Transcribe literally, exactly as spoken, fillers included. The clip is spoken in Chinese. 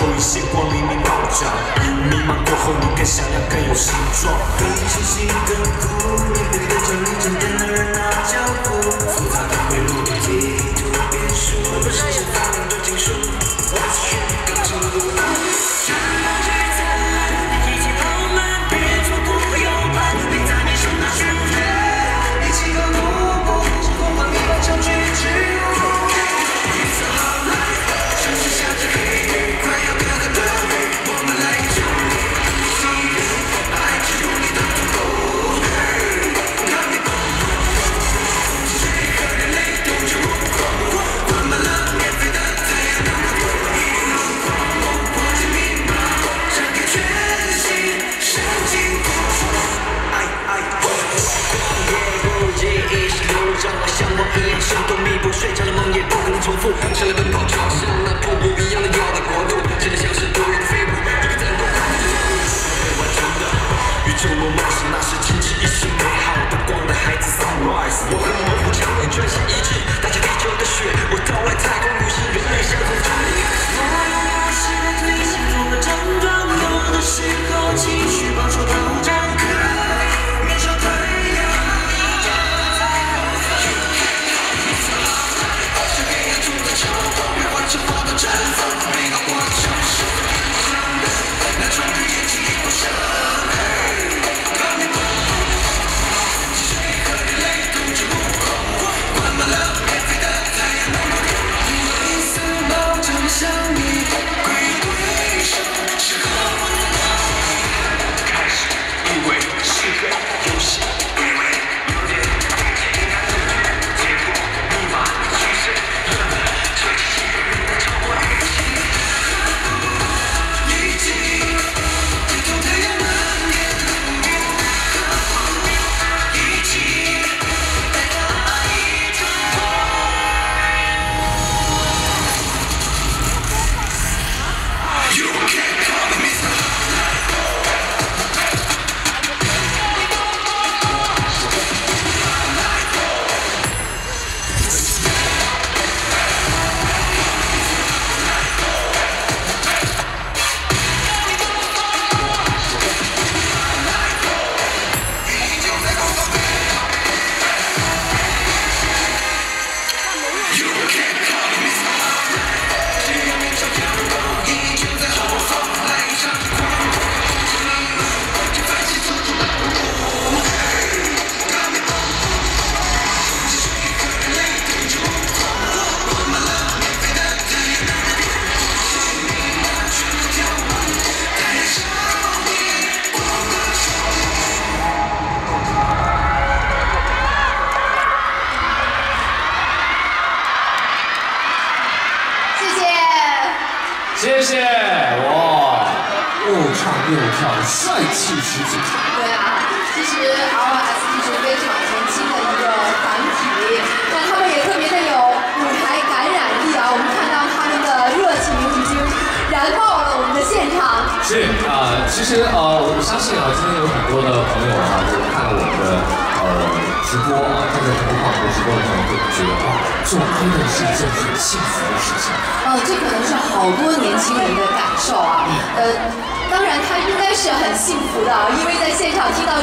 后一些光黎明号角，迷茫过后你更闪亮更有形状。更清晰更酷，面对着焦虑症的人拿脚步，复杂的回路的地图变数，世界发明的金属，我需更进步。战斗最灿烂，一起跑满，别说不用怕，别在面前拿虚伪，一起更突破，光环迷茫成巨制。It's a hard life， 城市下着黑雨，快要飙开的雨，我们来一场洗礼，把爱只用你当作狗。看你蹦蹦蹦，水和人类都着我狂欢，关满了免费的太阳能的光，一路狂风破解密码，展开全新神经过窗。爱爱我，狂野不羁，意识流让我像我一样生动密布，睡着的梦也不可能重复，向来奔跑就好像那瀑布一样的要的国度，真的像是多余的飞步，一个战斗快乐的故事会完成的。宇宙落梦想那是轻轻一心美好的光的孩子 sunrise， 我和模糊墙面转向一致，带着地球的血，我到外太空旅行，人类相同之力。我用无视的推心中的症状，有的时候情绪饱受暴涨，可以免受太阳。绽放，美好过程是很强的，那种语言记忆不深。看你蹦蹦蹦，水和人类都着目光，关满了免费的太阳能的光，一丝毛就像你归对手，适合我的开始，以为是个游戏，以为有点惊奇，结果密码出现了，吹起气氛变得超过预期。一起低头太阳能也能用，一起带它一转动。You can call me Mister 谢谢，哇，又唱又跳，帅气十足。 对啊，其实 R S 是非常年轻的一个团体，但他们也特别的有舞台感染力啊！我们看到他们的热情已经燃爆了我们的现场。 是啊、呃，其实呃，我相信啊，今天有很多的朋友啊，就看了我们的呃直播啊，正在同步放播直播的时候，会觉得哇，做歌的是一件很幸福的事情。 呃，这可能是好多年轻人的感受啊。呃，当然他应该是很幸福的，因为在现场听到